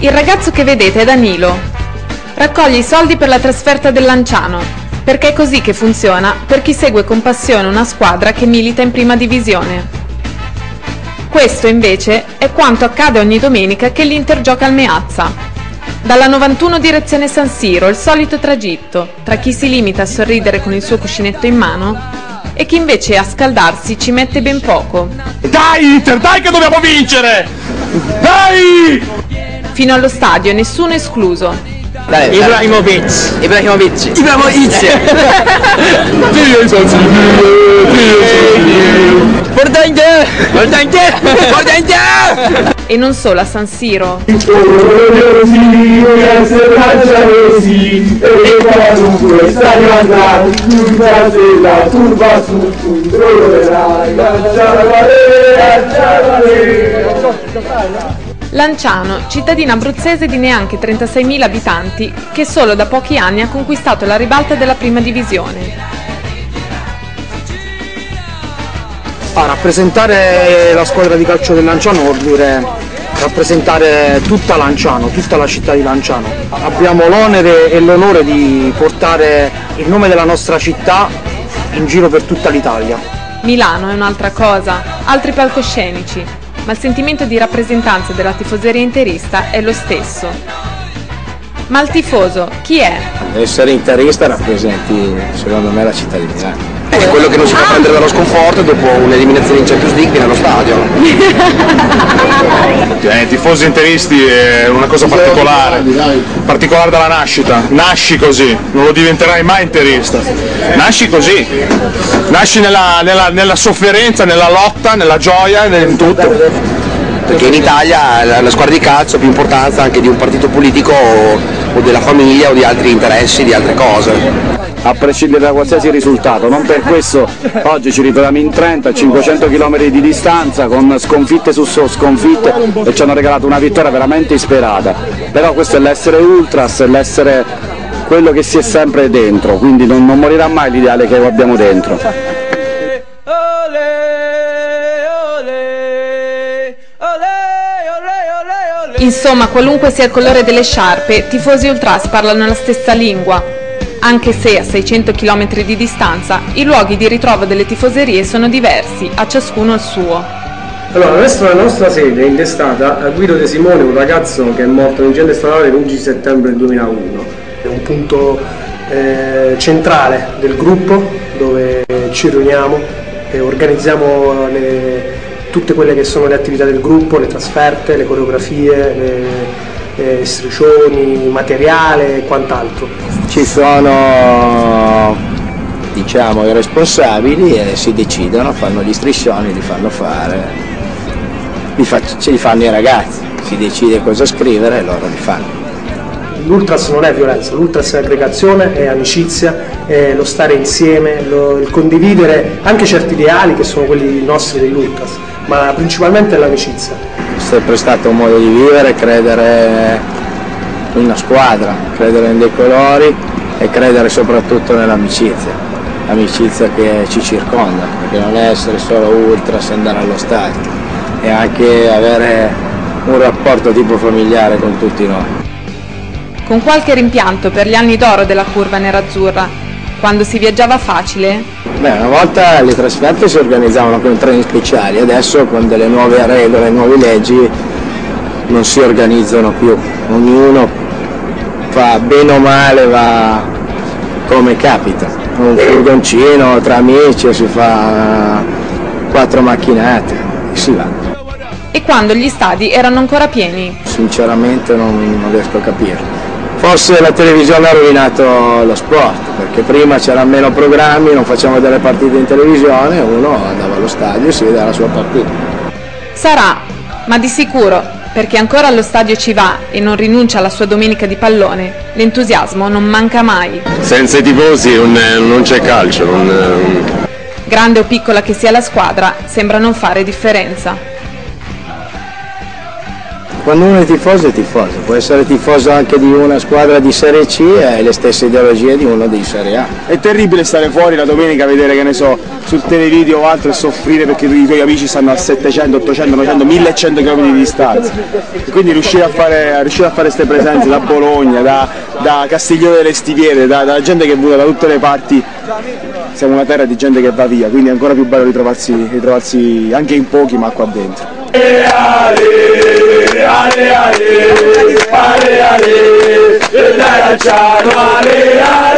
Il ragazzo che vedete è Danilo. Raccoglie i soldi per la trasferta del Lanciano, perché è così che funziona per chi segue con passione una squadra che milita in prima divisione. Questo invece è quanto accade ogni domenica che l'Inter gioca al Meazza. Dalla 91 direzione San Siro, il solito tragitto tra chi si limita a sorridere con il suo cuscinetto in mano e chi invece a scaldarsi ci mette ben poco. Dai Inter, dai che dobbiamo vincere! Dai! Fino allo stadio, nessuno escluso. Dai, Ibrahimovic. E non solo a San Siro. Lanciano, cittadina abruzzese di neanche 36.000 abitanti, che solo da pochi anni ha conquistato la ribalta della prima divisione. Rappresentare la squadra di calcio del Lanciano vuol dire rappresentare tutta Lanciano, tutta la città di Lanciano. Abbiamo l'onere e l'onore di portare il nome della nostra città in giro per tutta l'Italia. Milano è un'altra cosa, altri palcoscenici, ma il sentimento di rappresentanza della tifoseria interista è lo stesso. Ma il tifoso, chi è? Essere interista rappresenti, secondo me, la città di Milano. È quello che non si fa prendere dallo sconforto e dopo un'eliminazione in Champions League viene allo stadio. I tifosi interisti è una cosa particolare dalla nascita. Nasci così, non lo diventerai mai interista. Nasci così, nasci nella sofferenza, nella lotta, nella gioia, in tutto. Perché in Italia la squadra di calcio ha più importanza anche di un partito politico o della famiglia o di altri interessi, di altre cose. A prescindere da qualsiasi risultato, non per questo oggi ci ritroviamo in 30 a 500 km di distanza con sconfitte su sconfitte e ci hanno regalato una vittoria veramente insperata. Però questo è l'essere ultras, è l'essere quello che si è sempre dentro, quindi non morirà mai l'ideale che abbiamo dentro. Insomma, qualunque sia il colore delle sciarpe, tifosi ultras parlano la stessa lingua. Anche se a 600 km di distanza, i luoghi di ritrovo delle tifoserie sono diversi, a ciascuno il suo. Allora, la nostra sede è intestata a Guido De Simone, un ragazzo che è morto in incidente stradale l'11 settembre 2001. È un punto centrale del gruppo dove ci riuniamo e organizziamo tutte quelle che sono le attività del gruppo, le trasferte, le coreografie, le striscioni, materiale e quant'altro. Ci sono, diciamo, i responsabili e si decidono, fanno gli striscioni, li fanno fare, li fanno i ragazzi, si decide cosa scrivere e loro li fanno. L'ultras non è violenza, l'ultras è aggregazione, è amicizia, è lo stare insieme, il condividere anche certi ideali che sono quelli nostri dell'ultras, ma principalmente è l'amicizia. È sempre stato un modo di vivere, credere in una squadra, credere in dei colori e credere soprattutto nell'amicizia, l'amicizia che ci circonda, perché non è essere solo ultras e andare allo stadio, è anche avere un rapporto tipo familiare con tutti noi. Con qualche rimpianto per gli anni d'oro della curva nerazzurra, quando si viaggiava facile? Una volta le trasferte si organizzavano con treni speciali, adesso con delle nuove regole, nuove leggi non si organizzano più, ognuno fa bene o male, va come capita, un furgoncino tra amici, si fa 4 macchinate e si va. E quando gli stadi erano ancora pieni? Sinceramente non riesco a capirlo. Forse la televisione ha rovinato lo sport, perché prima c'erano meno programmi, non facevamo delle partite in televisione, uno andava allo stadio e si vedeva la sua partita. Sarà, ma di sicuro, perché ancora allo stadio ci va e non rinuncia alla sua domenica di pallone, l'entusiasmo non manca mai. Senza i tifosi non c'è calcio. Grande o piccola che sia la squadra, sembra non fare differenza. Quando uno è tifoso, può essere tifoso anche di una squadra di Serie C e ha le stesse ideologie di uno di Serie A. È terribile stare fuori la domenica a vedere, che ne so, sul televideo o altro e soffrire perché i tuoi amici stanno a 700, 800, 900, 1100 km di distanza. E quindi riuscire a fare queste presenze da Bologna, da Castiglione delle Stiviere, da gente che vuole da tutte le parti, siamo una terra di gente che va via, quindi è ancora più bello ritrovarsi anche in pochi ma qua dentro. Ale, ale, ale, ale, ale, ale, ale, ale, ale, ale, ale,